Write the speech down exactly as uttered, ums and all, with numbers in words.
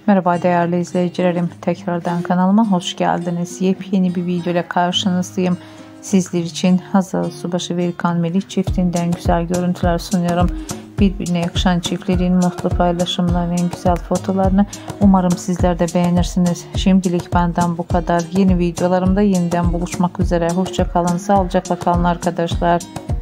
Merhaba değerli izleyicilerim, tekrardan kanalıma hoş geldiniz. Yepyeni bir video ile karşınızdayım. Sizler için Hazal Subaşı ve İlkan Melih çiftinden güzel görüntüler sunuyorum. Birbirine yakışan çiftlerin mutlu paylaşımlarını, en güzel fotolarını umarım sizler de beğenirsiniz. Şimdilik benden bu kadar. Yeni videolarımda yeniden buluşmak üzere. Hoşça kalın, sağlıcakla kalın arkadaşlar.